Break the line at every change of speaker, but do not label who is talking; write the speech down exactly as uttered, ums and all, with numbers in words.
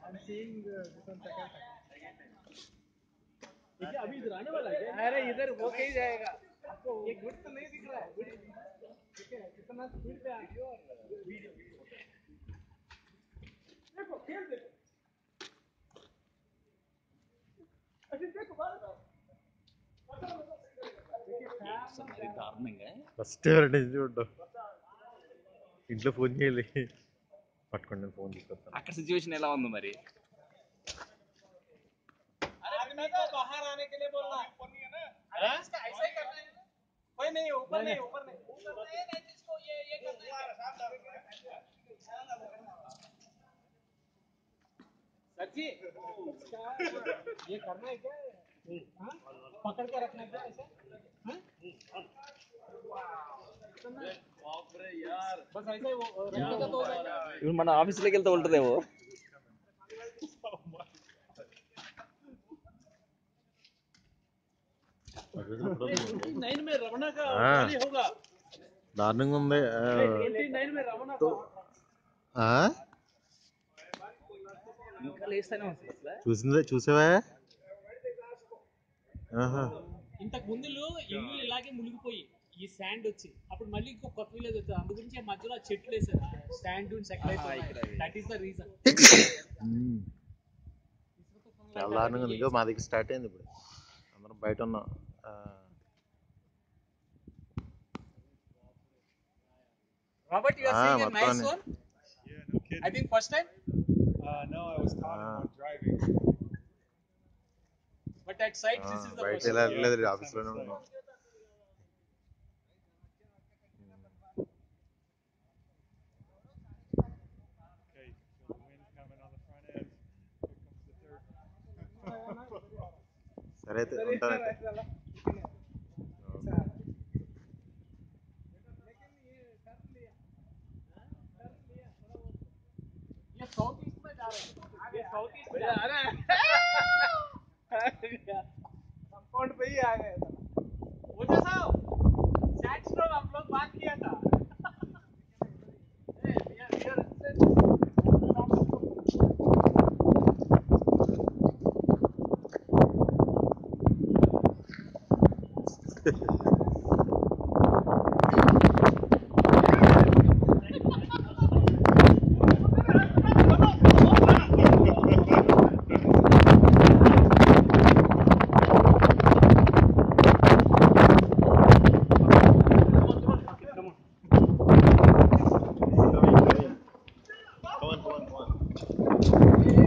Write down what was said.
अभी इधर आने वाला है। अरे इधर होके ही जाएगा। आपको एक मिनट तो नहीं दिख रहा है। ठीक है, कितना स्पीड पे आ रही हो वीडियो देखो खेल देखो। अच्छा देखो बाहर आओ।
ఫస్ట్ చూడ్డు ఇంట్లో ఫోన్ చేయాలి పట్టుకోండి ఫోన్ తీసుకొస్తాను
అక్కడ సిచ్యువేషన్ ఎలా ఉంది మరి
आदमी को बाहर आने के लिए बोलना है इसका ऐसा ही करना है कोई नहीं ऊपर नहीं ऊपर नहीं ऊपर नहीं नहीं इसको ये ये करना है सच्ची ये करना है क्या हां पकड़ के रखना है क्या ऐसे हां बाप रे यार बस ऐसे वो रखने का तो
ఇప్పుడు మన ఆఫీస్ లోకి వెళ్తే ఉంటదేమో
नाइन में रमना का वाली होगा
దారుణంగా ఉంది
नाइन में रमना का
ఇంకా లేస్తనే ఉంది అసలు
చూసిందే చూసావా
ఇంతకు ముందులు ఇల్లు ఇలాగే మునిగిపోయి ఈ శాండ్ వచ్చి అప్పుడు మళ్ళీ ఇంకో కొత్త విలేజ్ వచ్చారు అందు గురించి ఆ మధ్యలో చెట్లు వేసారు శాండ్ డ్యూన్స్ ఎక్కడ దట్ ఈస్ ద రీజన్
చాలా దారుణంగా ఉంది ఇంకో మా దగ్గర స్టార్ట్ అయింది ఇప్పుడు అందరం బయట ఉన్నాం
Robert, you are
ah,
seeing a nice
one.
one? Yeah, no kidding. I think first time?
Uh, no, I was caught ah. while driving.
But at site, ah, this is the
right
first time.
Right there, yeah, office lo no.
Okay, so the wind's coming on the front end. Here comes the dirt.
సరే అయితే ఉంటాను
ये south east में जा रहे हैं ये south east में जा रहे हैं कंपाउंड पे ही आ गए वो जैसा सैंड स्टोन हम लोग बात किया था ए we are here
Come on, come on, come on.